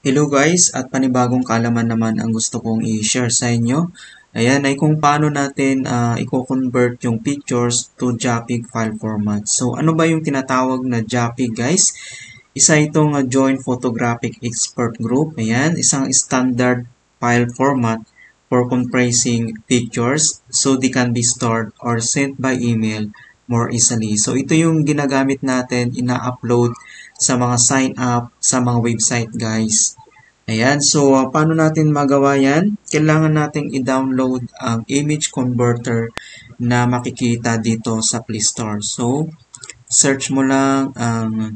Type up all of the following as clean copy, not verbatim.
Hello guys, at panibagong kaalaman naman ang gusto kong i-share sa inyo. Ayan ay kung paano natin i-convert yung pictures to JPEG file format. So ano ba yung tinatawag na JPEG guys? Isa itong Joint Photographic Expert Group. Ayan, isang standard file format for compressing pictures so they can be stored or sent by email more easily. So ito yung ginagamit natin, ina-upload sa mga sign up sa mga website guys. Ayan, so paano natin magawa yan? Kailangan nating i-download ang image converter na makikita dito sa Play Store. So, search mo lang ang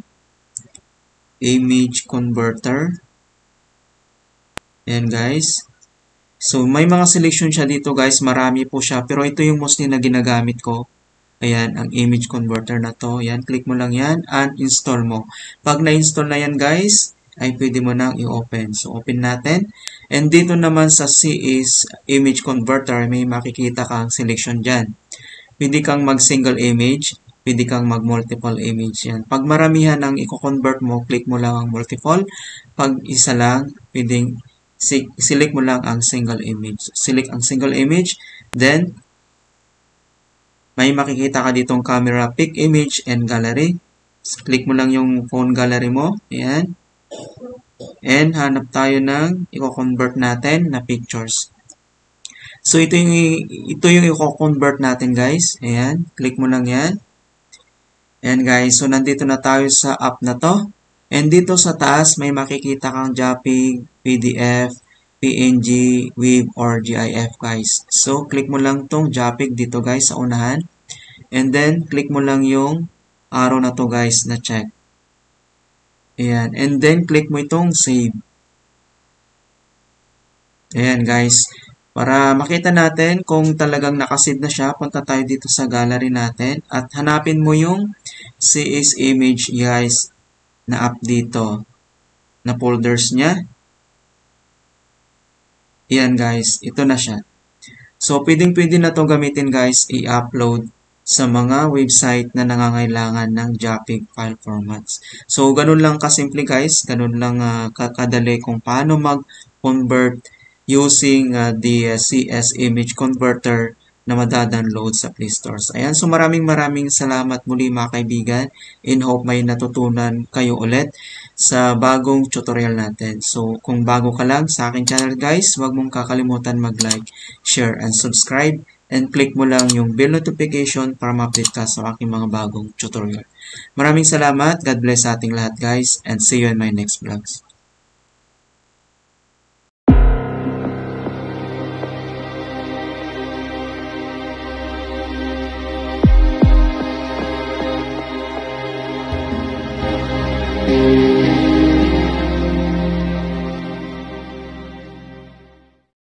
image converter. Ayan guys. So, may mga selection siya dito guys. Marami po siya. Pero ito yung mostly na ginagamit ko. Ayan, ang image converter na to. Ayan, click mo lang yan and install mo. Pag na-install na yan guys, ay pwede mo nang i-open. So, open natin. And dito naman sa CS image converter, may makikita kang selection dyan. Pwede kang mag-single image, pwede kang mag-multiple image yan. Pag maramihan ang i-convert mo, click mo lang ang multiple. Pag isa lang, pwedeng select mo lang ang single image. Select ang single image, then may makikita ka ditong camera, pick image, and gallery. Click mo lang yung phone gallery mo. Ayan. And hanap tayo ng i-convert natin na pictures. So ito yung i-convert natin guys. Ayan, click mo lang yan. Ayan guys, so nandito na tayo sa app na to. And dito sa taas may makikita kang JPEG, PDF, PNG, WAV, or GIF guys. So click mo lang tong JPEG dito guys sa unahan. And then click mo lang yung arrow na to guys na check. Ayan. And then, click mo itong save. Ayan, guys. Para makita natin kung talagang nakasave na siya, punta tayo dito sa gallery natin at hanapin mo yung CS image, guys, na app dito, na folders niya. Ayan, guys. Ito na siya. So, pwedeng-pwede na to gamitin, guys, i-upload sa mga website na nangangailangan ng JPEG file formats. So, ganun lang kasimple guys. Ganun lang kadali kung paano mag-convert using the CS image converter na madadownload sa Play Stores. Ayan, so maraming salamat muli mga kaibigan. In hope may natutunan kayo ulit sa bagong tutorial natin. So, kung bago ka lang sa aking channel guys, huwag mong kakalimutan mag-like, share, and subscribe. And click mo lang yung bell notification para ma-update ka sa aking mga bagong tutorial. Maraming salamat. God bless sa ating lahat guys. And see you in my next vlogs.